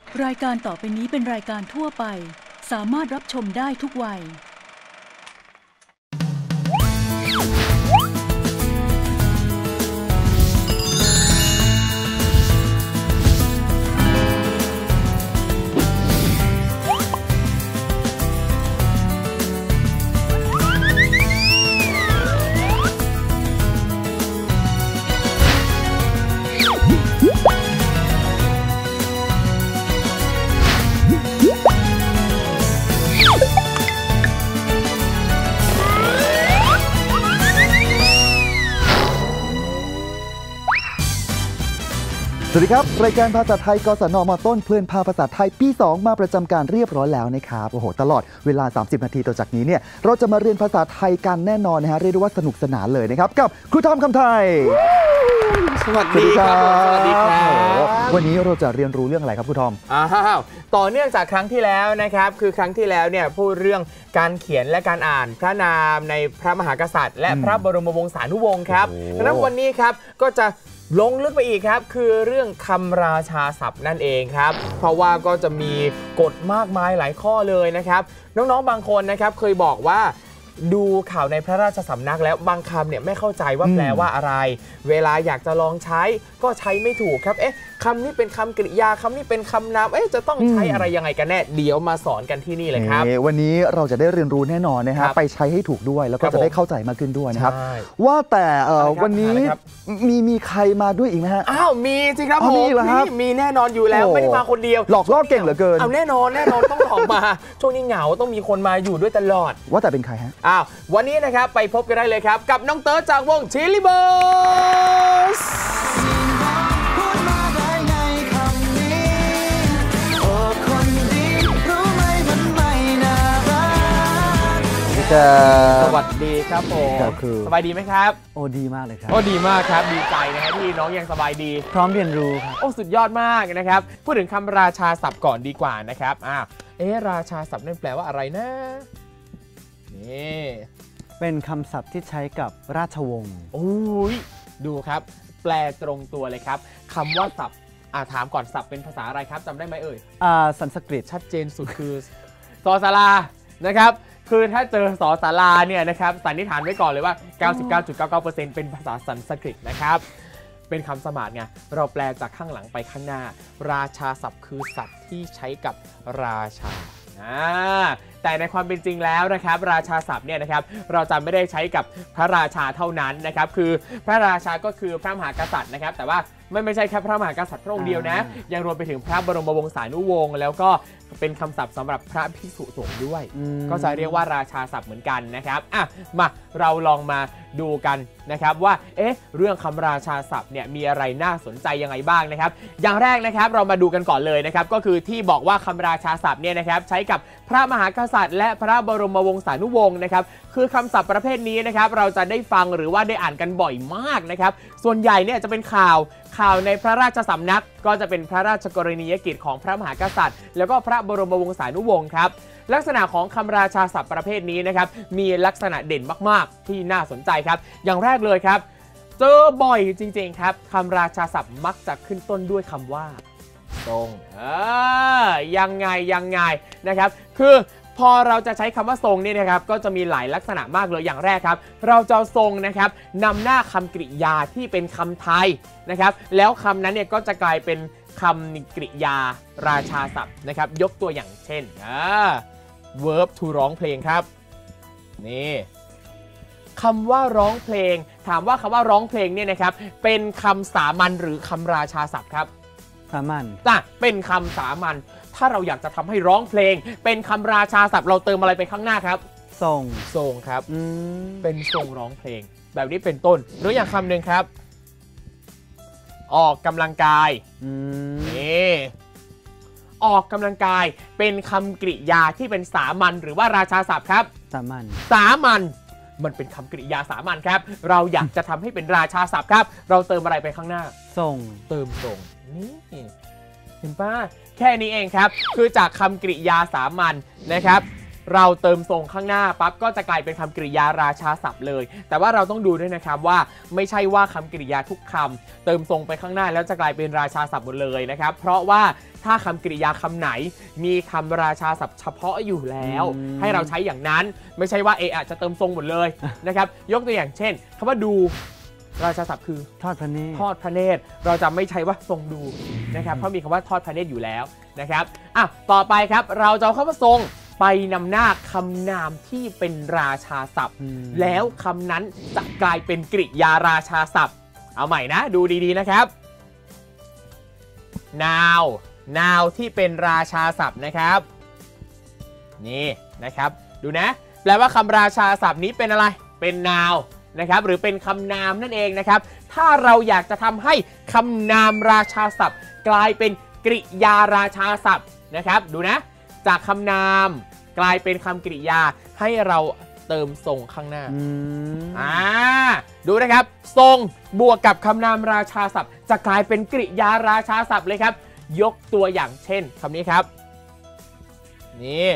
รายการต่อไปนี้เป็นรายการทั่วไปสามารถรับชมได้ทุกวัยสวัสดีครับรายการภาษาไทยกศนม.ต้นเพลินพาภาษาไทยปี 2มาประจำการเรียบร้อยแล้วนะครับโอ้โหตลอดเวลา30นาทีต่อจากนี้เนี่ยเราจะมาเรียนภาษาไทยกันแน่นอนนะฮะเรียกได้ว่าสนุกสนานเลยนะครับกับครูทอมคำไทยสวัสดีครับสวัสดีครับวันนี้เราจะเรียนรู้เรื่องอะไรครับครูทอมต่อเนื่องจากครั้งที่แล้วนะครับคือครั้งที่แล้วเนี่ยพูดเรื่องการเขียนและการอ่านพระนามในพระมหากษัตริย์และพระบรมวงศานุวงศ์ครับดังนั้นวันนี้ครับก็จะลงลึกไปอีกครับคือเรื่องคำราชาศัพท์นั่นเองครับเพราะว่าก็จะมีกฎมากมายหลายข้อเลยนะครับน้องๆบางคนนะครับเคยบอกว่าดูข่าวในพระราชสำนักแล้วบางคำเนี่ยไม่เข้าใจว่าแปลว่าอะไรเวลาอยากจะลองใช้ก็ใช้ไม่ถูกครับคำนี้เป็นคำกริยาคำนี้เป็นคำนามจะต้องใช้อะไรยังไงกันแน่เดี๋ยวมาสอนกันที่นี่เลยครับวันนี้เราจะได้เรียนรู้แน่นอนนะครับไปใช้ให้ถูกด้วยแล้วก็จะได้เข้าใจมากขึ้นด้วยนะครับว่าแต่วันนี้มีใครมาด้วยอีกไหมฮะมีสิครับผมมีแน่นอนอยู่แล้วไม่ได้มาคนเดียวหลอกล่อเก่งเหลือเกินแน่นอนต้องออกมาช่วงนี้เหงาต้องมีคนมาอยู่ด้วยตลอดว่าแต่เป็นใครฮะวันนี้นะครับไปพบกันได้เลยครับกับน้องเติร์ดจากวงชิลลี่เบิร์สสวัสดีครับผมสบายดีไหมครับโอ้ดีมากเลยครับโอ้ดีมากครับดีใจนะครับที่น้องยังสบายดีพร้อมเรียนรู้ครับโอ้สุดยอดมากนะครับพูดถึงคำราชาศัพท์ก่อนดีกว่านะครับราชาศัพท์นั่นแปลว่าอะไรนะนี่เป็นคำศัพท์ที่ใช้กับราชวงศ์โอ้ยดูครับแปลตรงตัวเลยครับคำว่าศัพท์ถามก่อนศัพท์เป็นภาษาอะไรครับจำได้ไหมสันสกฤตชัดเจนสุดคือสอศาลานะครับคือถ้าเจอสอศาลาเนี่ยนะครับสันนิษฐานไว้ก่อนเลยว่า 99.99% เป็นภาษาสันสกฤตนะครับเป็นคำสมาร์ทไงเราแปลจากข้างหลังไปข้างหน้าราชาศัพท์คือศัพท์ที่ใช้กับราชาแต่ในความเป็นจริงแล้วนะครับราชาศัพท์เนี่ยนะครับเราจะไม่ได้ใช้กับพระราชาเท่านั้นนะครับคือพระราชาก็คือพระมหากษัตริย์นะครับแต่ว่าไม่ใช่แค่พระมหากษัตริย์พระองค์เดียวนะยังรวมไปถึงพระบรมวงศานุวงศ์แล้วก็เป็นคำศัพท์สำหรับพระภิกษุสงฆ์ด้วยก็จะเรียกว่าราชาศัพท์เหมือนกันนะครับมาเราลองมาดูกันนะครับว่าเรื่องคำราชาศัพท์เนี่ยมีอะไรน่าสนใจยังไงบ้างนะครับอย่างแรกนะครับเรามาดูกันก่อนเลยนะครับก็คือที่บอกว่าคำราชาศัพท์เนี่ยนะครับใช้กับพระมหากษัตริย์และพระบรมวงศานุวงศ์นะครับคือคำศัพท์ประเภทนี้นะครับเราจะได้ฟังหรือว่าได้อ่านกันบ่อยมากนะครับส่วนใหญ่เนี่ยจะเป็นข่าวในพระราชสำนักก็จะเป็นพระราชกรณียกิจของพระมหากษัตริย์แล้วก็พระบรมวงศานุวงศ์ครับลักษณะของคำราชาศัพท์ประเภทนี้นะครับมีลักษณะเด่นมากๆที่น่าสนใจครับอย่างแรกเลยครับเจอบ่อยจริงๆครับคำราชาศัพท์มักจะขึ้นต้นด้วยคำว่าทรงยังไงนะครับคือพอเราจะใช้คำว่าทรงนี่นะครับก็จะมีหลายลักษณะมากเลยอย่างแรกครับเราจะทรงนะครับนำหน้าคำกริยาที่เป็นคำไทยนะครับแล้วคำนั้นเนี่ยก็จะกลายเป็นคำกริยาราชาศัพท์นะครับยกตัวอย่างเช่นverb to ร้องเพลงครับนี่คำว่าร้องเพลงถามว่าคำว่าร้องเพลงเนี่ยนะครับเป็นคำสามัญหรือคำราชาศัพท์ครับสามัญเป็นคำสามัญถ้าเราอยากจะทำให้ร้องเพลงเป็นคำราชาศัพท์เราเติมอะไรไปข้างหน้าครับทรงครับเป็นทรงร้องเพลงแบบนี้เป็นต้นหรืออย่างคำหนึ่งครับออกกำลังกายนี่ออกกำลังกายเป็นคำกริยาที่เป็นสามัญหรือว่าราชาศัพท์ครับสามัญมันเป็นคำกริยาสามัญครับเราอยากจะทำให้เป็นราชาศัพท์ครับเราเติมอะไรไปข้างหน้าเติมทรงนี่เห็นป่ะแค่นี้เองครับคือจากคำกริยาสามัญนะครับเราเติมทรงข้างหน้าปั๊บก็จะกลายเป็นคำกริยาราชาศัพท์เลยแต่ว่าเราต้องดูด้วยนะครับว่าไม่ใช่ว่าคำกริยาทุกคำเติมทรงไปข้างหน้าแล้วจะกลายเป็นราชาศัพท์หมดเลยนะครับเพราะว่าถ้าคำกริยาคำไหนมีคำราชาศัพท์เฉพาะอยู่แล้วให้เราใช้อย่างนั้นไม่ใช่ว่าอาจจะเติมทรงหมดเลยนะครับยกตัวอย่างเช่นคำว่าดูราชาศัพท์คือทอดพระเนตรทอดพระเนตรเราจะไม่ใช้ว่าทรงดูนะครับเพราะมีคำว่าทอดพระเนตรอยู่แล้วนะครับต่อไปครับเราจะเอาคำว่าทรงไปนำหน้าคำนามที่เป็นราชาศัพท์แล้วคำนั้นจะกลายเป็นกริยาราชาศัพท์เอาใหม่นะดูดีๆนะครับ now ที่เป็นราชาศัพท์นะครับนี่นะครับดูนะแปลว่าคำราชาศัพท์นี้เป็นอะไรเป็น now นะครับหรือเป็นคำนามนั่นเองนะครับถ้าเราอยากจะทำให้คำนามราชาศัพท์กลายเป็นกริยาราชาศัพท์นะครับดูนะจากคำนามกลายเป็นคำกริยาให้เราเติมทรงข้างหน้าดูนะครับทรงบวกกับคำนามราชาศัพท์จะกลายเป็นกริยาราชาศัพท์เลยครับยกตัวอย่างเช่นคำนี้ครับนี่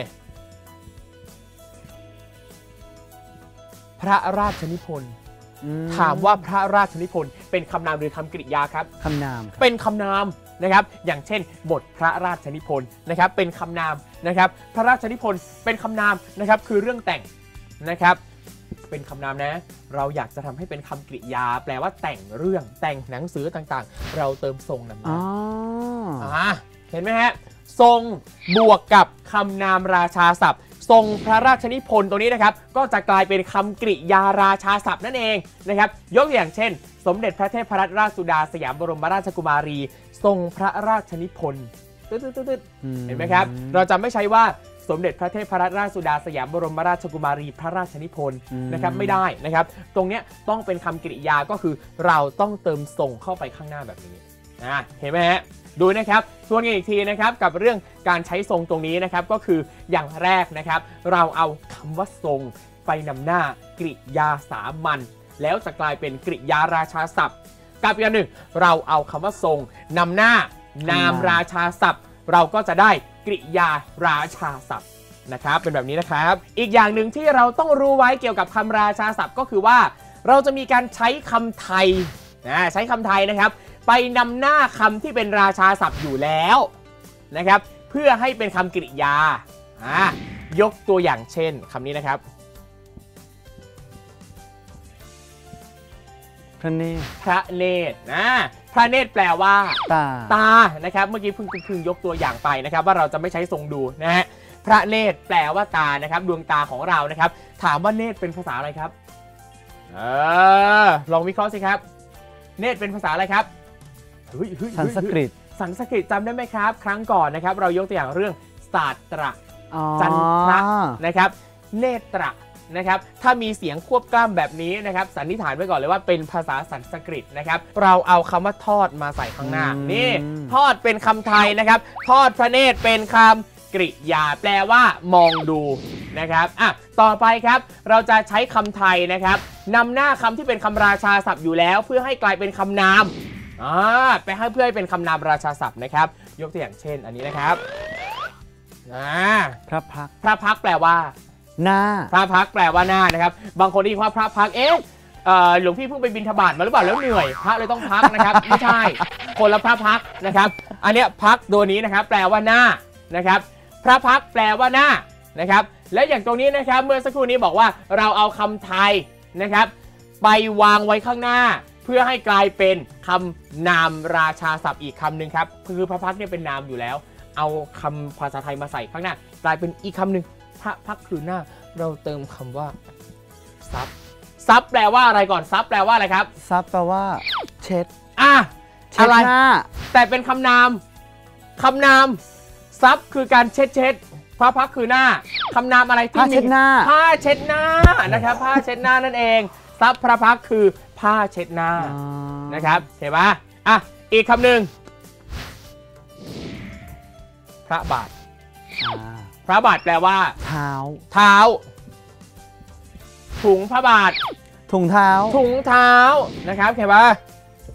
พระราชนิพนธ์ถามว่าพระราชนิพนธ์เป็นคำนามหรือคำกริยาครับคำนามเป็นคำนามนะครับอย่างเช่นบทพระราชนิพนธ์นะครับเป็นคำนามนะครับพระราชนิพนธ์เป็นคำนามนะครับคือเรื่องแต่งนะครับเป็นคำนามนะเราอยากจะทำให้เป็นคำกริยาแปลว่าแต่งเรื่องแต่งหนังสือต่างๆเราเติมทรงนำหน้าเห็นไหมฮะทรงบวกกับคำนามราชาศัพท์ทรงพระราชนิพนธ์ตรงนี้นะครับก็จะกลายเป็นคำกริยาราชาศัพท์นั่นเองนะครับยกตัวอย่างเช่นสมเด็จพระเทพรัตนราชสุดาสยามบรมราชกุมารีทรงพระราชนิพนธ์เห็นไหมครับเราจะไม่ใช้ว่าสมเด็จพระเทพรัตนราชสุดาสยามบรมราชกุมารีพระราชนิพนธ์นะครับไม่ได้นะครับตรงนี้ต้องเป็นคำกริยาก็คือเราต้องเติมทรงเข้าไปข้างหน้าแบบนี้เห็นไหมฮะดูนะครับทวนกันอีกทีนะครับกับเรื่องการใช้ทรงตรงนี้นะครับก็คืออย่างแรกนะครับเราเอาคำว่าทรงไปนำหน้ากริยาสามัญแล้วจะกลายเป็นกริยาราชาศัพท์กับอีกอันหนึ่งเราเอาคำว่าทรงนำหน้านามราชาศัพท์เราก็จะได้กริยาราชาศัพท์นะครับเป็นแบบนี้นะครับอีกอย่างหนึ่งที่เราต้องรู้ไว้เกี่ยวกับคำราชาศัพท์ก็คือว่าเราจะมีการใช้คำไทยใช้คำไทยนะครับไปนำหน้าคำที่เป็นราชาศัพท์อยู่แล้วนะครับเพื่อให้เป็นคำกริยายกตัวอย่างเช่นคำนี้นะครับพระเนตรพระเนตรพระเนตรแปลว่าตานะครับเมื่อกี้เพิ่งยกตัวอย่างไปนะครับว่าเราจะไม่ใช้ทรงดูนะฮะพระเนตรแปลว่าตานะครับดวงตาของเรานะครับถามว่าเนตรเป็นภาษาอะไรครับลองวิเคราะห์สิครับเนตรเป็นภาษาอะไรครับสันสกฤตจำได้ไหมครับครั้งก่อนนะครับเรายกตัวอย่างเรื่องศาสตระจันทระนะครับเนตระนะครับถ้ามีเสียงควบกล้ำแบบนี้นะครับสันนิษฐานไว้ก่อนเลยว่าเป็นภาษาสันสกฤตนะครับเราเอาคำว่าทอดมาใส่ข้างหน้านี่ทอดเป็นคำไทยนะครับทอดพระเนตรเป็นคำกริยาแปลว่ามองดูนะครับต่อไปครับเราจะใช้คำไทยนะครับนำหน้าคำที่เป็นคำราชาศัพท์อยู่แล้วเพื่อให้กลายเป็นคำนามไปให้เพื่อให้เป็นคำนามราชาศัพท์นะครับยกตัวอย่างเช่นอันนี้นะครับพระพักแปลว่าหน้าพระพักแปลว่าหน้านะครับบางคนได้ยินว่าพระพักหลวงพี่เพิ่งไปบิณฑบาตมาหรือเปล่าแล้วเหนื่อยพระเลยต้องพักนะครับไม่ใช่คนละพระพักนะครับอันเนี้ยพักตัวนี้นะครับแปลว่าหน้านะครับพระพักแปลว่าหน้านะครับและอย่างตรงนี้นะครับเมื่อสักครู่นี้บอกว่าเราเอาคำไทยนะครับไปวางไว้ข้างหน้าเพื่อให้กลายเป็นคำนามราชาศัพท์อีกคำหนึ่งครับคือพระพักเนี่ยเป็นนามอยู่แล้วเอาคำภาษาไทยมาใส่ข้างหน้ากลายเป็นอีกคำหนึ่งพระพักคือหน้าเราเติมคำว่าซับแปลว่าอะไรก่อนซับแปลว่าอะไรครับซับแปลว่าเช็ดอะไรแต่เป็นคำนามซับคือการเช็ดพระพักคือหน้าคำนามอะไรที่มีผ้าเช็ดหน้านะครับผ้าเช็ดหน้านั่นเองซับพระพักคือผ้าเช็ดหน้านะครับเห็นปะอีกคำหนึ่งพระบาทแปลว่าเท้าถุงพระบาทถุงเท้านะครับเห็นปะ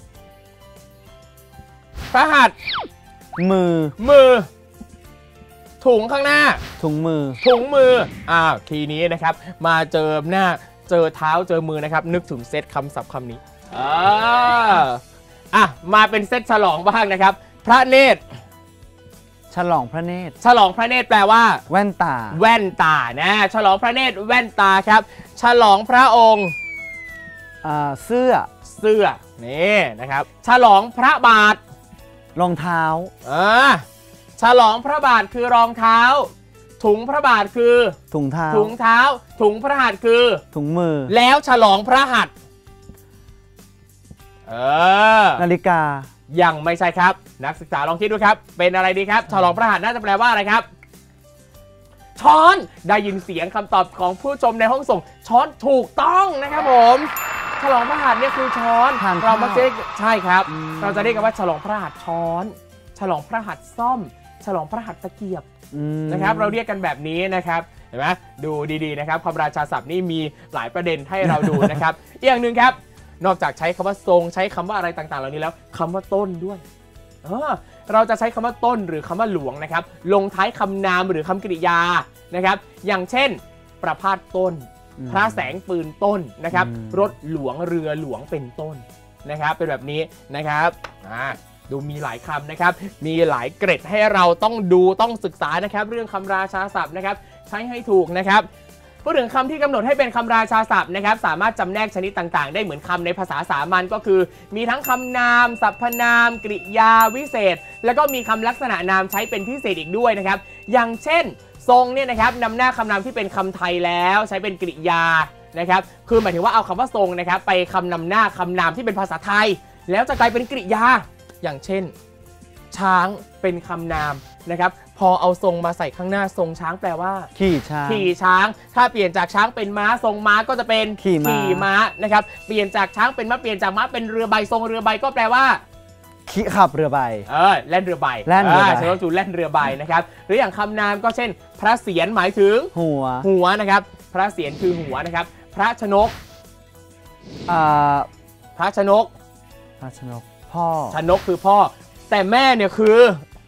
พระหัตถ์มือถุงข้างหน้าถุงมือถุงมือทีนี้นะครับมาเจอหน้าเจอเท้าเจอมือนะครับนึกถึงเซตคำศัพท์คำนี้มาเป็นเซตฉลองบ้างนะครับพระเนตรฉลองพระเนตรฉลองพระเนตรแปลว่าแว่นตาแว่นตานะฉลองพระเนตรแว่นตาครับฉลองพระองค์เสื้อนี่นะครับฉลองพระบาทรองเท้าฉลองพระบาทคือรองเท้าถุงพระบาทคือถุงเท้าถุงพระหัตถ์คือถุงมือแล้วฉลองพระหัตถ์นาฬิกายังไม่ใช่ครับนักศึกษาลองคิดดูครับเป็นอะไรดีครับฉลองพระหัตถ์น่าจะแปลว่าอะไรครับช้อนได้ยินเสียงคำตอบของผู้ชมในห้องส่งช้อนถูกต้องนะครับผมฉลองพระหัตถ์เนี่ยคือช้อนเรามักจะใช่ครับเราจะเรียกกันว่าฉลองพระหัตถ์ช้อนฉลองพระหัตถ์ซ่อมฉลองพระหัตถ์ตะเกียบนะครับเราเรียกกันแบบนี้นะครับเห็นไหมดูดีๆนะครับคำราชาศัพท์นี่มีหลายประเด็นให้เราดูนะครับอีกอย่างหนึ่งครับนอกจากใช้คำว่าทรงใช้คำว่าอะไรต่างๆเหล่านี้แล้วคำว่าต้นด้วยเราจะใช้คำว่าต้นหรือคำว่าหลวงนะครับลงท้ายคำนามหรือคำกริยานะครับอย่างเช่นประพาสต้นพระแสงปืนต้นนะครับรถหลวงเรือหลวงเป็นต้นนะครับเป็นแบบนี้นะครับดูมีหลายคำนะครับมีหลายเกร็ดให้เราต้องดูต้องศึกษานะครับเรื่องคำราชาศัพท์นะครับใช้ให้ถูกนะครับพูดถึงคำที่กำหนดให้เป็นคำราชาศัพท์นะครับสามารถจำแนกชนิดต่างๆได้เหมือนคำในภาษาสามัญก็คือมีทั้งคำนามสรรพนามกริยาวิเศษแล้วก็มีคำลักษณะนามใช้เป็นพิเศษอีกด้วยนะครับอย่างเช่นทรงเนี่ยนะครับนำหน้าคำนามที่เป็นคำไทยแล้วใช้เป็นกริยานะครับคือหมายถึงว่าเอาคำว่าทรงนะครับไปคำนำหน้าคำนามที่เป็นภาษาไทยแล้วจะกลายเป็นกริยาอย่างเช่นช้างเป็นคำนามนะครับพอเอาทรงมาใส่ข้างหน้าทรงช้างแปลว่าขี่ช้างถ้าเปลี่ยนจากช้างเป็นม้าทรงม้าก็จะเป็นขี่ม้านะครับเปลี่ยนจากช้างเป็นม้าเปลี่ยนจากม้าเป็นเรือใบทรงเรือใบก็แปลว่าขี่ขับเรือใบแล่นเรือใบใช้ว่าจูแล่นเรือใบนะครับหรืออย่างคำนามก็เช่นพระเศียรหมายถึงหัวนะครับพระเศียรคือหัวนะครับพระชนกพระชนกพ่อชนกคือพ่อแต่แม่เนี่ยคือ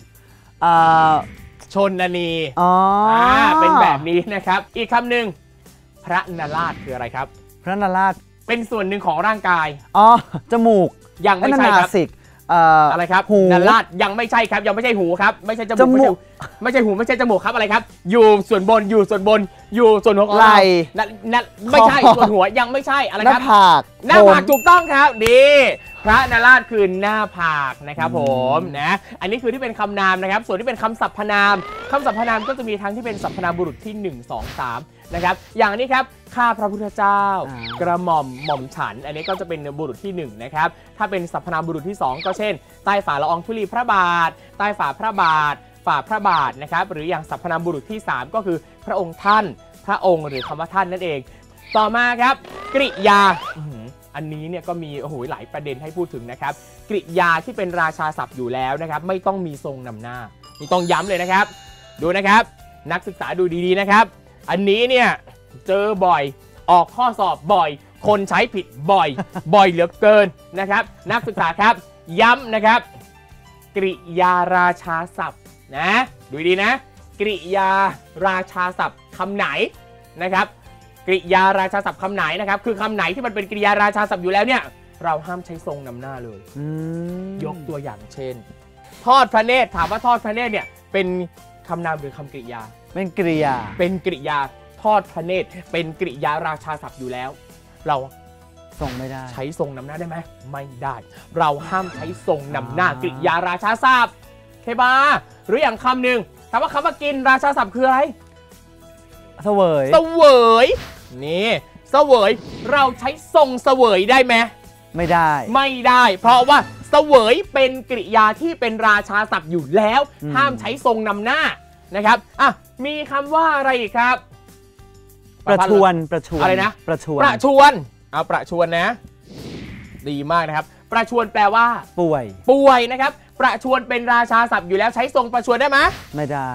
ชนนีเป็นแบบนี้นะครับอีกคำหนึ่งพระนราชคืออะไรครับพระนราชเป็นส่วนหนึ่งของร่างกายจมูกยังไม่ใช่ครับอะไรครับหูนราชยังไม่ใช่ครับยังไม่ใช่หูครับไม่ใช่จมูกไม่ใช่หูไม่ใช่จมูกครับอะไรครับอยู่ส่วนบนอยู่ส่วนหัวไหล่ไม่ใช่ส่วนหัวยังไม่ใช่อะไรครับหน้าผากถูกต้องครับดีพระนราชคือหน้าผากนะครับผมนะอันนี้คือที่เป็นคำนามนะครับส่วนที่เป็นคำสรรพนามคำสรรพนามก็จะมีทั้งที่เป็นสรรพนามบุรุษที่1 2 3นะครับอย่างนี้ครับข้าพระพุทธเจ้ากระหม่อมหม่อมฉันอันนี้ก็จะเป็นบุรุษที่1นะครับถ้าเป็นสรรพนามบุรุษที่2ก็เช่นใต้ฝ่าละอองธุลีพระบาทใต้ฝ่าพระบาทฝ่าพระบาทนะครับหรืออย่างสรรพนามบุรุษที่3ก็คือพระองค์ท่านพระองค์หรือคำว่าท่านนั่นเองต่อมาครับกริยาอันนี้เนี่ยก็มีหลายประเด็นให้พูดถึงนะครับกริยาที่เป็นราชาศัพท์อยู่แล้วนะครับไม่ต้องมีทรงนำหน้านี่ต้องย้ำเลยนะครับดูนะครับนักศึกษาดูดีๆนะครับอันนี้เนี่ยเจอบ่อยออกข้อสอบบ่อยคนใช้ผิดบ่อยเหลือเกินนะครับนักศึกษาครับย้ำนะครับกริยาราชาศัพท์นะดูดีนะกริยาราชาศัพท์คำไหนนะครับกริยาราชาศัพท์คำไหนนะครับคือคำไหนที่มันเป็นกริยาราชาศัพท์อยู่แล้วเนี่ยเราห้ามใช้ทรงนำหน้าเลยยกตัวอย่างเช่นทอดพระเนตรถามว่าทอดพระเนตรเนี่ยเป็นคำนามหรือคำกริยาเป็นกริยาทอดพระเนตรเป็นกริยาราชาศัพท์อยู่แล้วเราทรงไม่ได้ใช้ทรงนำหน้าได้ไหมไม่ได้เราห้ามใช้ทรงนำหน้ากริยาราชาศัพท์เคบาหรืออย่างคำหนึ่งถามว่าคำว่ากินราชาศัพท์คืออะไรเสวยนี่เสวยเราใช้ทรงเสวยได้ไหมไม่ได้เพราะว่าเสวยเป็นกริยาที่เป็นราชาศัพท์อยู่แล้วห้ามใช้ทรงนำหน้านะครับมีคำว่าอะไรอีกครับประชวนอะไรนะประชวนประชวนนะดีมากนะครับประชวนแปลว่าป่วยนะครับประชวนเป็นราชาศัพท์อยู่แล้วใช้ทรงประชวนได้ไหมไม่ได้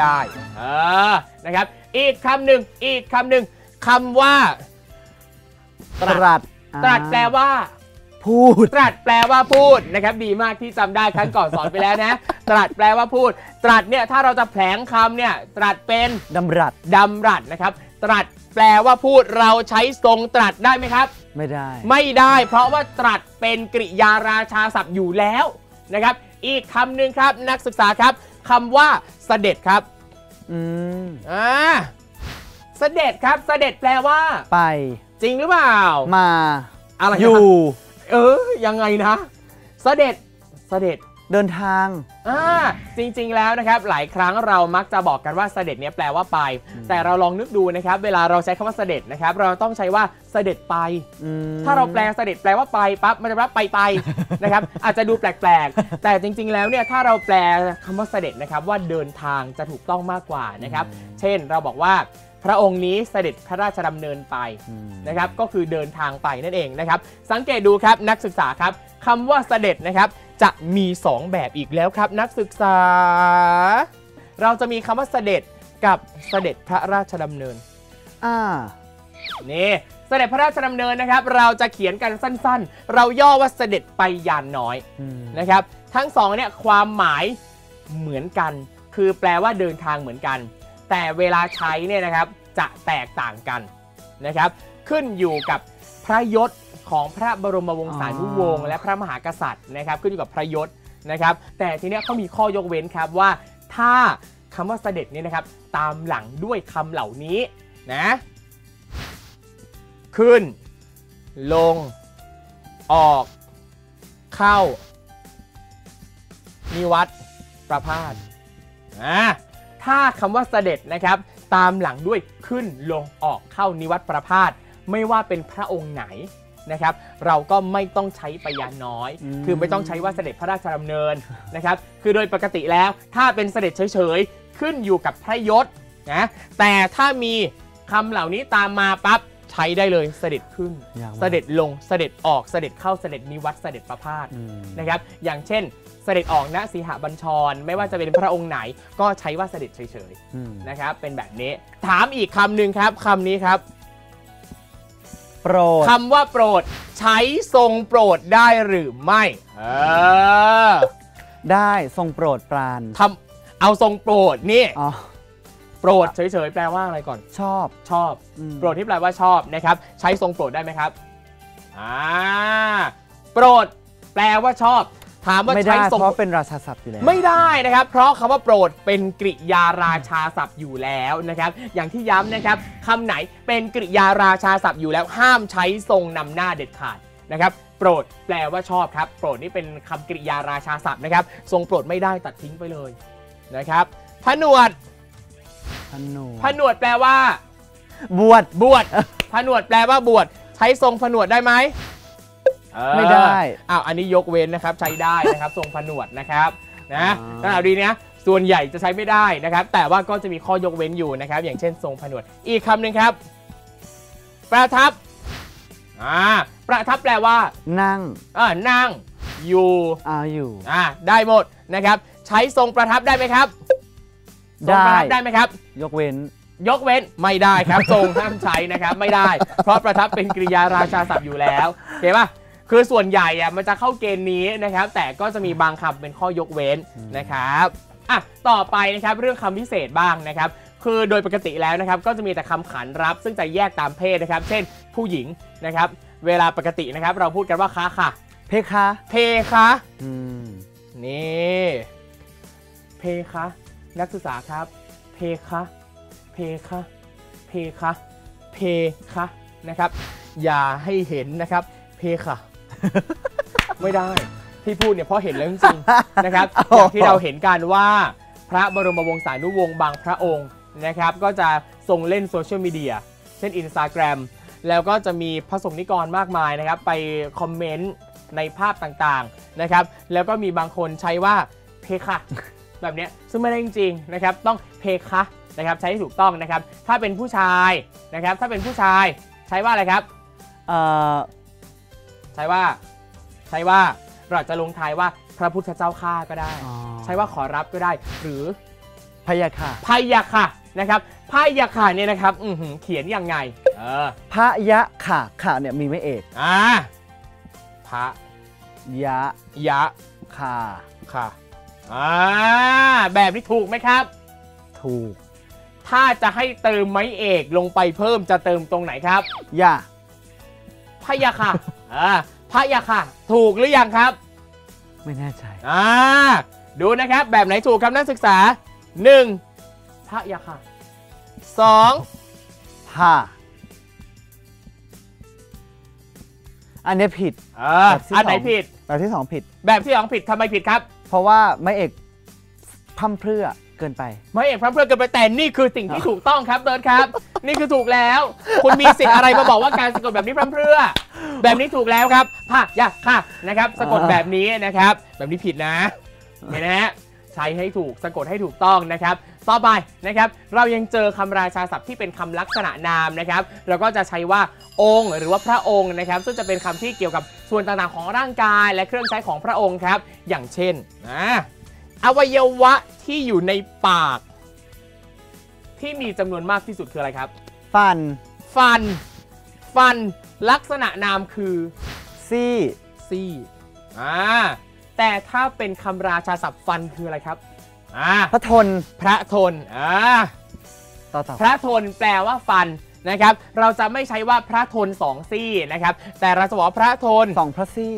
นะครับอีกคำหนึ่งคำว่าตรัสแปลว่าพูดตรัสแปลว่าพูดนะครับดีมากที่จำได้ครั้งก่อนสอนไปแล้วนะ ตรัสแปลว่าพูด ตรัสเนี่ยถ้าเราจะแผลงคำเนี่ยตรัสเป็นดำรัสดำรัสนะครับตรัสแปลว่าพูดเราใช้ทรงตรัสได้ไหมครับไม่ได้ไม่ได้เพราะว่าตรัสเป็นกริยาราชาศัพท์อยู่แล้วนะครับอีกคำหนึ่งครับนักศึกษาครับคำว่าเสด็จครับอืมเสด็จครับเสด็จแปลว่าไปจริงหรือเปล่ามาอะไรนะอยู่ยังไงนะเสด็จเสด็จเดินทางจริงๆแล้วนะครับหลายครั้งเรามักจะบอกกันว่าเสด็จเนี่ยแปลว่าไป แต่เราลองนึกดูนะครับเวลาเราใช้คำว่าเสด็จนะครับเราต้องใช้ว่าเสด็จไป ถ้าเราแปลเสด็จแปลว่าไปปั๊บมันจะแปลว่าไปนะครับ อาจจะดูแปลกๆแต่จริงๆแล้วเนี่ยถ้าเราแปลคำว่าเสด็จนะครับว่าเดินทางจะถูกต้องมากกว่านะครับเช่นเราบอกว่าพระองค์นี้เสด็จพระราชดำเนินไปนะครับก็คือเดินทางไปนั่นเองนะครับสังเกตดูครับนักศึกษาครับคำว่าเสด็จนะครับจะมี2แบบอีกแล้วครับนักศึกษาเราจะมีคำว่าเสด็จกับเสด็จพระราชดำเนินนี่เสด็จพระราชดำเนินนะครับเราจะเขียนกันสั้นๆเราย่อว่าเสด็จไปยานน้อยนะครับทั้งสองเนี่ยความหมายเหมือนกันคือแปลว่าเดินทางเหมือนกันแต่เวลาใช้เนี่ยนะครับจะแตกต่างกันนะครับขึ้นอยู่กับพระยศของพระบรมวงศานุวงศ์และพระมหากษัตริย์นะครับขึ้นอยู่กับพระยศนะครับแต่ทีนี้เขามีข้อยกเว้นครับว่าถ้าคำว่าเสด็จเนี่ยนะครับตามหลังด้วยคำเหล่านี้นะขึ้นลงออกเข้านิวัตรประพาสถ้าคำว่าเสด็จนะครับตามหลังด้วยขึ้นลงออกเข้านิวัตรประพาสไม่ว่าเป็นพระองค์ไหนนะครับเราก็ไม่ต้องใช้ปยานน้อยคือไม่ต้องใช้ว่าเสด็จพระราชดำเนินนะครับคือโดยปกติแล้วถ้าเป็นเสด็จเฉยๆขึ้นอยู่กับพระยศนะแต่ถ้ามีคำเหล่านี้ตามมาปั๊บใช้ได้เลยเสด็จขึ้นเสด็จลงเสด็จออกเสด็จเข้าเสด็จนิวัตรเสด็จประพาสนะครับอย่างเช่นเสด็จออกณสีหบัญชรไม่ว่าจะเป็นพระองค์ไหนก็ใช้ว่าเสด็จเฉยๆนะครับเป็นแบบนี้ถามอีกคำหนึ่งครับคำนี้ครับโปรดคำว่าโปรดใช้ทรงโปรดได้หรือไม่ได้ทรงโปรดปรานเอาทรงโปรดนี่โปรดเฉยๆแปลว่าอะไรก่อนชอบโปรดที่แปลว่าชอบนะครับใช้ทรงโปรดได้ไหมครับโปรดแปลว่าชอบถามว่าใช้ทรงเพราะเป็นราชาศัพท์อยู่แล้วไม่ได้นะครับเพราะคำว่าโปรดเป็นกริยาราชาศัพท์อยู่แล้วนะครับอย่างที่ย้ำนะครับคำไหนเป็นกริยาราชาศัพท์อยู่แล้วห้ามใช้ทรงนำหน้าเด็ดขาดนะครับโปรดแปลว่าชอบครับโปรดนี่เป็นคำกริยาราชาศัพท์นะครับทรงโปรดไม่ได้ตัดทิ้งไปเลยนะครับผนวดผนวดแปลว่าบวชผนวดแปลว่าบวชใช้ทรงผนวดได้ไหมไม่ได้อันนี้ยกเว้นนะครับใช้ได้นะครับทรงผนวดนะครับนะเอาดีนะส่วนใหญ่จะใช้ไม่ได้นะครับแต่ว่าก็จะมีข้อยกเว้นอยู่นะครับอย่างเช่นทรงผนวดอีกคำหนึ่งครับประทับประทับแปลว่านั่งนั่งอยู่ได้หมดนะครับใช้ทรงประทับได้ไหมครับทรงประทับได้ไหมครับยกเว้นไม่ได้ครับทรงห้ามใช้นะครับไม่ได้เพราะประทับเป็นกริยาราชาศัพท์อยู่แล้วเห็นป่ะคือส่วนใหญ่มันจะเข้าเกณฑ์นี้นะครับแต่ก็จะมีบางคำเป็นข้อยกเว้นนะครับต่อไปนะครับเรื่องคำพิเศษบ้างนะครับคือโดยปกติแล้วนะครับก็จะมีแต่คำขานรับซึ่งจะแยกตามเพศนะครับเช่นผู้หญิงนะครับเวลาปกตินะครับเราพูดกันว่าคะค่ะเพคะนี่เพคะนักศึกษาครับเพคะนะครับอย่าให้เห็นนะครับเพคะไม่ได้ที่พูดเนี่ยเพราะเห็นแล้วจริงๆนะครับอย่างที่เราเห็นกันว่าพระบรมวงศานุวงศ์บางพระองค์นะครับก็จะทรงเล่นโซเชียลมีเดียเช่น Instagram แล้วก็จะมีพระสงฆ์นิกรมากมายนะครับไปคอมเมนต์ในภาพต่างๆนะครับแล้วก็มีบางคนใช้ว่าเพคะแบบนี้ซึ่งไม่ได้จริงๆนะครับต้องเพคะนะครับใช้ให้ถูกต้องนะครับถ้าเป็นผู้ชายนะครับถ้าเป็นผู้ชายใช้ว่าอะไรครับใช้ว่าเราจะลงท้ายว่าพระพุทธเจ้าข้าก็ได้ใช้ว่าขอรับก็ได้หรือพยาค่ะนะครับพยาค่ะเนี่ยนะครับเขียนยังไงพยาค่ะเนี่ยมีไม่เอกพพระยะยะคาค่ะแบบนี้ถูกไหมครับถูกถ้าจะให้เติมไม้เอกลงไปเพิ่มจะเติมตรงไหนครับยะพะยะค่ะพะยะค่ะ ถูกหรือยังครับไม่แน่ใจดูนะครับแบบไหนถูกครับนักศึกษา 1. พะยะค่ะ 2. ห้าอันนี้ผิด แบบที่อันไหนสองผิดแบบที่สองผิดแบบที่ 2 ผิดทำไมผิดครับเพราะว่าไม้เอกพร่ำเพรื่อเกินไปไม้เอกพร่ำเพรื่อเกินไปแต่นี่คือสิ่งที่ถูกต้องครับเติร์ดครับ นี่คือถูกแล้ว คุณมีสิทธิ์อะไรมาบอกว่าการสะกดแบบนี้พร่ำเพรื่อแบบนี้ถูกแล้วครับพะยะค่ะนะครับสะกดแบบนี้นะครับ แบบนี้ผิดนะเห็นไหมฮะใช้ให้ถูกสะกดให้ถูกต้องนะครับ ต่อไปนะครับเรายังเจอคำราชาศัพท์ที่เป็นคำลักษณะนามนะครับเราก็จะใช้ว่าองค์หรือว่าพระองค์นะครับซึ่งจะเป็นคำที่เกี่ยวกับส่วนต่างๆของร่างกายและเครื่องใช้ของพระองค์ครับอย่างเช่นอวัยวะที่อยู่ในปากที่มีจำนวนมากที่สุดคืออะไรครับฟันฟันลักษณะนามคือซี่ซี่แต่ถ้าเป็นคำราชาศัพท์ฟันคืออะไรครับพระทนพระทนต่อพระทนแปลว่าฟันนะครับเราจะไม่ใช้ว่าพระทนสองซี่นะครับแต่เราจะบอกว่าพระทนสองพระซี่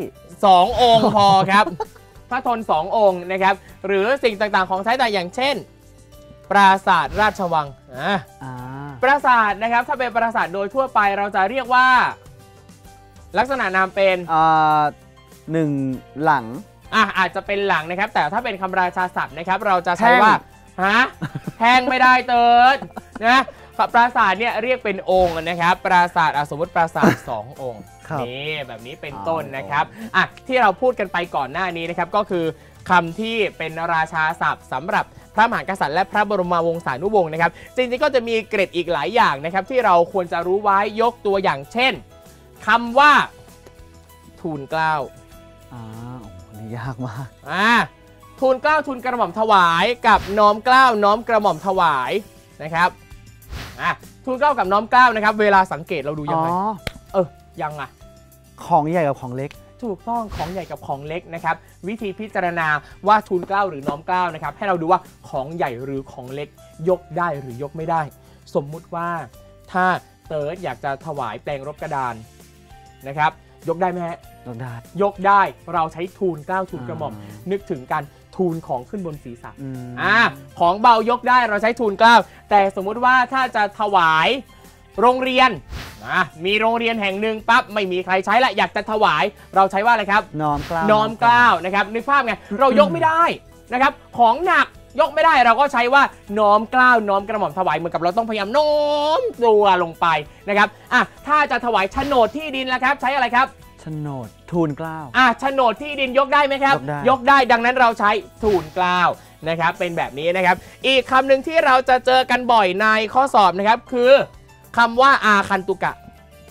2 องค์พอครับ พระทน2 องค์นะครับหรือสิ่งต่างๆของใช้ต่างอย่างเช่น ปราสาทราชวังปราสาทนะครับถ้าเป็นปราสาทโดยทั่วไปเราจะเรียกว่า ลักษณะนามเป็นหนึ่งหลังอาจจะเป็นหลังนะครับแต่ถ้าเป็นคำราชาศัพท์นะครับเราจะใช้ว่าแท่งไม่ได้เติร์ดนะปราสาทเนี่ยเรียกเป็นองค์นะครับปราสาทสมมติปราสาท2 องค์นี่แบบนี้เป็นต้นนะครับที่เราพูดกันไปก่อนหน้านี้นะครับก็คือคำที่เป็นราชาศัพท์สำหรับพระมหากษัตริย์และพระบรมวงศานุวงศ์นะครับจริงๆก็จะมีเกร็ดอีกหลายอย่างนะครับที่เราควรจะรู้ไว้ยกตัวอย่างเช่นคำว่าทูลเกล้านี่ยากมากทูลเกล้าทูลกระหม่อมถวายกับน้อมเกล้าน้อมกระหม่อมถวายนะครับทูลเกล้ากับน้อมเกล้านะครับเวลาสังเกตเราดูยังไงยังของใหญ่กับของเล็กถูกต้องของใหญ่กับของเล็กนะครับวิธีพิจารณาว่าทูลเกล้าหรือน้อมเกล้านะครับให้เราดูว่าของใหญ่หรือของเล็กยกได้หรือยกไม่ได้สมมุติว่าถ้าเติร์ดอยากจะถวายแปลงรบกระดานนะครับยกได้ไหมฮะยกได้เราใช้ทูลเกล้าทูลกระหม่อมนึกถึงการทูลของขึ้นบนศีรษะของเบายกได้เราใช้ทูลเกล้าแต่สมมุติว่าถ้าจะถวายโรงเรียนมีโรงเรียนแห่งหนึ่งปั๊บไม่มีใครใช้ละอยากจะถวายเราใช้ว่าอะไรครับน้อมเกล้าน้อมเกล้านะครับนึกภาพไงเรายกไม่ได้นะครับของหนักยกไม่ได้เราก็ใช้ว่าน้อมเกล้าน้อมกระหม่อมถวายเหมือนกับเราต้องพยายามโน้มตัวลงไปนะครับถ้าจะถวายโฉนดที่ดินแล้วครับใช้อะไรครับโฉนดทูลเกล้าโฉนดที่ดินยกได้ไหมครับยกได้ดังนั้นเราใช้ทูลเกล้านะครับเป็นแบบนี้นะครับอีกคำหนึ่งที่เราจะเจอกันบ่อยในข้อสอบนะครับคือคำว่าอาคันตุกะ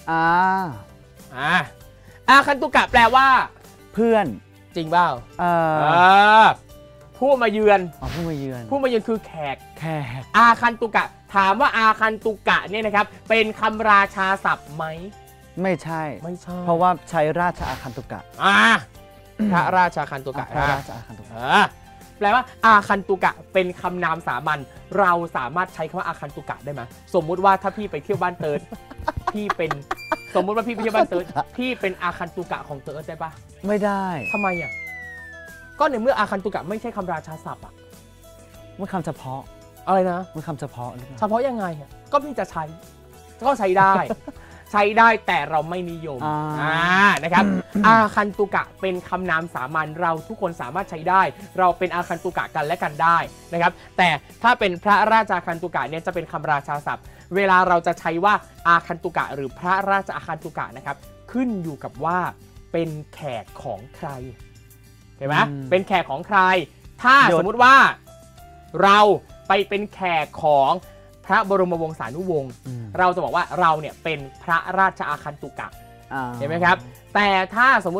อาคันตุกะแปลว่าเพื่อนจริงเปล่าผู้มาเยือนผู้มาเยือนคือแขกอาคันตุกะถามว่าอาคันตุกะเนี่ยนะครับเป็นคำราชาศัพท์ไหมไม่ใช่เพราะว่าใช้ราชอาคันตุกะพระราชาคันตุกะแปลว่าอาคันตุกะเป็นคำนามสามัญเราสามารถใช้คำว่าอาคันตุกะได้ไหมสมมุติว่าถ้าพี่ไปเที่ยวบ้านเติร์ดพี่เป็นสมมุติว่าพี่ไปเที่ยวบ้านเติร์ดพี่เป็นอาคันตุกะของเติร์ดได้ปะไม่ได้ทำไมก็ในเมื่ออาคันตุกะไม่ใช่คำราชาศัพท์มันคำเฉพาะอะไรนะมันคำเฉพาะเฉพาะยังไงก็พี่จะใช้ก็ใช้ได้แต่เราไม่นิยมนะครับอาคันตุกะเป็นคำนามสามัญเราทุกคนสามารถใช้ได้เราเป็นอาคันตุกะกันและกันได้นะครับแต่ถ้าเป็นพระราชาคันตุกะเนี่ยจะเป็นคำราชาศัพท์เวลาเราจะใช้ว่าอาคันตุกะหรือพระราชาคันตุกะนะครับขึ้นอยู่กับว่าเป็นแขกของใครเห็นไหมเป็นแขกของใครถ้าสมมุติว่าเราไปเป็นแขกของพระบรมวงศานุวงศ์เราจะบอกว่าเราเนี่ยเป็นพระราชอาคันตุกะเห็นไหมครับแต่ถ้าสมมุติว่า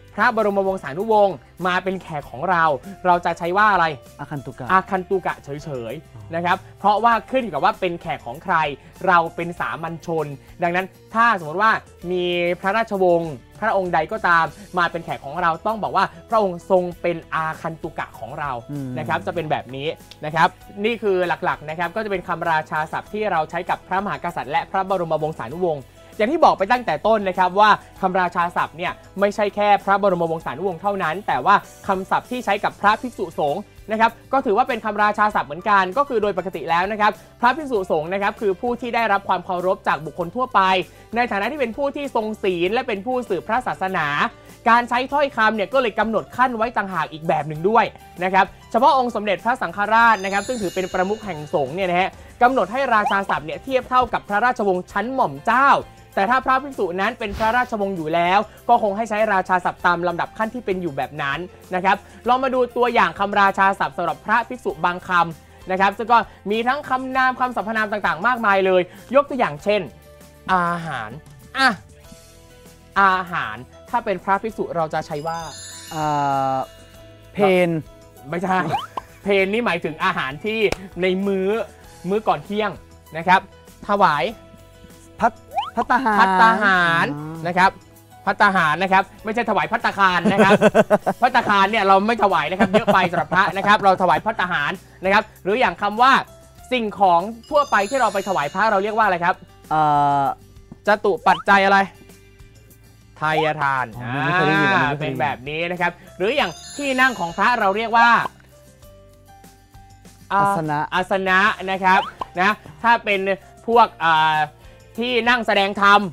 พระบรมวงศานุวงศ์มาเป็นแขกของเราเราจะใช้ว่าอะไรอาคันตุกะอาคันตุกะเฉยๆนะครับเพราะว่าขึ้นอยู่กับว่าเป็นแขกของใครเราเป็นสามัญชนดังนั้นถ้าสมมติว่ามีพระราชวงศ์พระองค์ใดก็ตามมาเป็นแขกของเราต้องบอกว่าพระองค์ทรงเป็นอาคันตุกะของเรานะครับจะเป็นแบบนี้นะครับนี่คือหลักๆนะครับก็จะเป็นคำราชาศัพท์ที่เราใช้กับพระมหากษัตริย์และพระบรมวงศานุวงศ์อย่างที่บอกไปตั้งแต่ต้นนะครับว่าคำราชาศัพท์เนี่ยไม่ใช่แค่พระบรมวงศานุวงศ์เท่านั้นแต่ว่าคำศัพท์ที่ใช้กับพระภิกษุสงฆ์นะครับก็ถือว่าเป็นคำราชาศัพท์เหมือนกันก็คือโดยปกติแล้วนะครับพระภิกษุสงฆ์นะครับคือผู้ที่ได้รับความเคารพจากบุคคลทั่วไปในฐานะที่เป็นผู้ที่ทรงศีลและเป็นผู้สืบพระศาสนาการใช้ถ้อยคำเนี่ยก็เลยกำหนดขั้นไว้ต่างหากอีกแบบหนึ่งด้วยนะครับเฉพาะองค์สมเด็จพระสังฆราชนะครับซึ่งถือเป็นประมุขแห่งสงฆ์เนี่ยนะฮะกำหนดให้ราชาศัพท์เนี่ยเทียบเท่ากับพระราชวงศ์ชั้นหม่อมเจ้าแต่ถ้าพระภิกษุนั้นเป็นพระราชวงศ์อยู่แล้วก็คงให้ใช้ราชาศัพท์ตามลำดับขั้นที่เป็นอยู่แบบนั้นนะครับลองมาดูตัวอย่างคำราชาศัพท์สำหรับพระภิกษุบางคำนะครับซึ่งก็มีทั้งคำนามคำสรรพนามต่างๆมากมายเลยยกตัวอย่างเช่นอาหารอาหารถ้าเป็นพระภิกษุเราจะใช้ว่าเพนไม่ใช่เพนนี่หมายถึงอาหารที่ในมื้อก่อนเที่ยงนะครับถวายภัตตาหารนะครับภัตตาหารนะครับไม่ใช่ถวายภัตตาคารนะครับภัตตาคารเนี่ยเราไม่ถวายนะครับเยอะไปสำหรับพระนะครับเราถวายภัตตาหารนะครับหรืออย่างคำว่าสิ่งของทั่วไปที่เราไปถวายพระเราเรียกว่าอะไรครับจตุปัจจัยอะไรทายทานเป็นแบบนี้นะครับหรืออย่างที่นั่งของพระเราเรียกว่าอาสนะนะครับนะถ้าเป็นพวกที่นั่งแสดงธรรม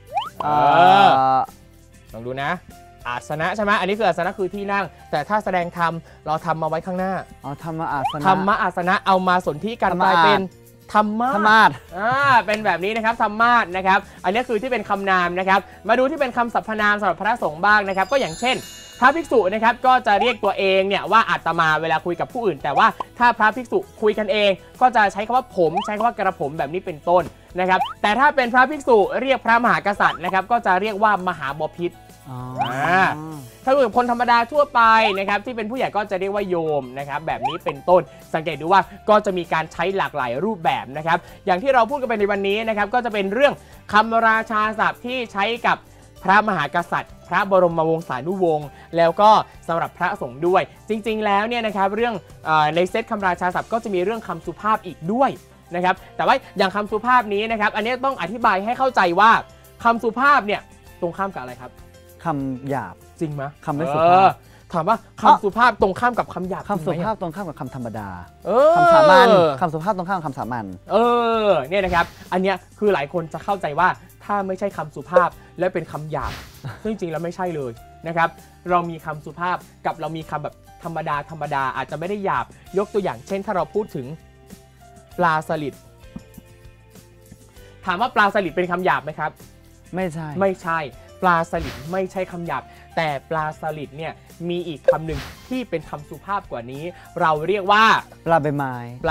ลองดูนะอาสนะใช่ไหมอันนี้คืออาสนะคือที่นั่งแต่ถ้าแสดงธรรมเราทำมาไว้ข้างหน้าธรรมอาสนะเอามาสนธิกันกลายเป็นธรรมาสเป็นแบบนี้นะครับธรรมาสนะครับอันนี้คือที่เป็นคำนามนะครับมาดูที่เป็นคำสรรพนามสำหรับพระสงฆ์บ้างนะครับก็อย่างเช่นพระภิกษุนะครับก็จะเรียกตัวเองเนี่ยว่าอาตมาเวลาคุยกับผู้อื่นแต่ว่าถ้าพระภิกษุคุยกันเองก็จะใช้คำว่าผมใช้คำว่ากระผมแบบนี้เป็นต้นนะครับแต่ถ้าเป็นพระภิกษุเรียกพระมหากษัตริย์นะครับก็จะเรียกว่ามหาบพิตรถ้าคุยกับคนธรรมดาทั่วไปนะครับที่เป็นผู้ใหญ่ก็จะเรียกว่าโยมนะครับแบบนี้เป็นต้นสังเกตดูว่าก็จะมีการใช้หลากหลายรูปแบบนะครับอย่างที่เราพูดกันไปในวันนี้นะครับก็จะเป็นเรื่องคำราชาศัพท์ที่ใช้กับพระมหากษัตริย์พระบรมวงศานุวงศ์แล้วก็สำหรับพระสงฆ์ด้วยจริงๆแล้วเนี่ยนะครับเรื่องในเซตคำราชาศัพท์ก็จะมีเรื่องคำสุภาพอีกด้วยนะครับแต่ว่าอย่างคำสุภาพนี้นะครับอันนี้ต้องอธิบายให้เข้าใจว่าคำสุภาพเนี่ยตรงข้ามกับอะไรครับคำหยาบจริงไหมคำไม่สุภาพถามว่าคำสุภาพตรงข้ามกับคำหยาบคำสุภาพตรงข้ามกับคำธรรมดาคำสามัญคำสุภาพตรงข้ามกับคำสามัญเนี่ยนะครับอันนี้คือหลายคนจะเข้าใจว่าถ้าไม่ใช่คำสุภาพและเป็นคำหยาบซึ่งจริงแล้วไม่ใช่เลยนะครับเรามีคำสุภาพกับเรามีคำแบบธรรมดาอาจจะไม่ได้หยาบยกตัวอย่างเช่นถ้าเราพูดถึงปลาสลิดถามว่าปลาสลิดเป็นคำหยาบไหมครับไม่ใช่ปลาสลิดไม่ใช่คำหยาบแต่ปลาสลิดเนี่ยมีอีกคำหนึ่งที่เป็นคำสุภาพกว่านี้เราเรียกว่าปลาใบไม้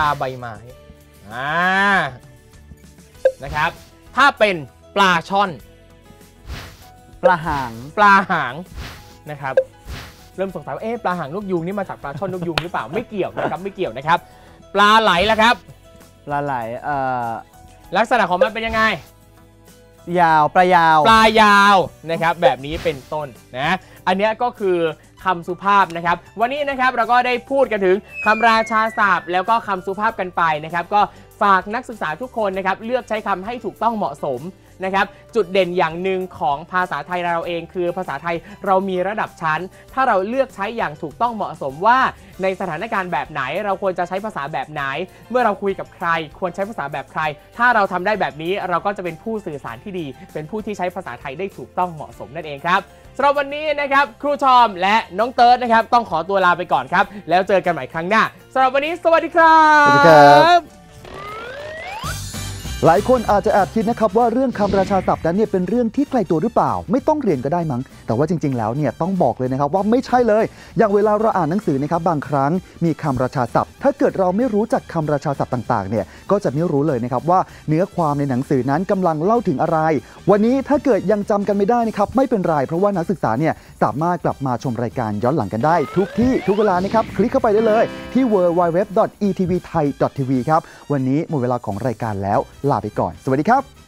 นะครับถ้าเป็นปลาช่อนปลาหางนะครับเริ่มสงสัยว่าปลาหางนกยูงนี่มาจากปลาช่อนนกยูงหรือเปล่าไม่เกี่ยวนะครับปลาไหลล่ะครับปลาไหลลักษณะของมันเป็นยังไงปลายาวนะครับแบบนี้เป็นต้นนะอันนี้ก็คือคำสุภาพนะครับวันนี้นะครับเราก็ได้พูดกันถึงคำราชาศัพท์แล้วก็คำสุภาพกันไปนะครับก็ฝากนักศึกษาทุกคนนะครับเลือกใช้คำให้ถูกต้องเหมาะสมนะครับจุดเด่นอย่างหนึ่งของภาษาไทยเราเองคือภาษาไทยเรามีระดับชั้นถ้าเราเลือกใช้อย่างถูกต้องเหมาะสมว่าในสถานการณ์แบบไหนเราควรจะใช้ภาษาแบบไหนเมื่อเราคุยกับใครควรใช้ภาษาแบบใครถ้าเราทำได้แบบนี้เราก็จะเป็นผู้สื่อสารที่ดีเป็นผู้ที่ใช้ภาษาไทยได้ถูกต้องเหมาะสมนั่นเองครับสำหรับวันนี้นะครับครูทอมและน้องเติร์ดนะครับต้องขอตัวลาไปก่อนครับแล้วเจอกันใหม่ครั้งหน้าสำหรับวันนี้สวัสดีครับหลายคนอาจจะแอบคิดนะครับว่าเรื่องคำราชาศัพท์นั้นเนี่ยเป็นเรื่องที่ไกลตัวหรือเปล่าไม่ต้องเรียนก็ได้มั้งแต่ว่าจริงๆแล้วเนี่ยต้องบอกเลยนะครับว่าไม่ใช่เลยอย่างเวลาเราอ่านหนังสือนะครับบางครั้งมีคำราชาศัพท์ถ้าเกิดเราไม่รู้จักคำราชาศัพท์ต่างๆเนี่ยก็จะไม่รู้เลยนะครับว่าเนื้อความในหนังสือนั้นกำลังเล่าถึงอะไรวันนี้ถ้าเกิดยังจำกันไม่ได้นะครับไม่เป็นไรเพราะว่านักศึกษาเนี่ยสามารถกลับมาชมรายการย้อนหลังกันได้ทุกที่ทุกเวลานะครับคลิกเข้าไปได้เลยที่ www.etvthai.tv ครับวันนี้หมดเวลาของรายการแล้วลาไปก่อนสวัสดีครับ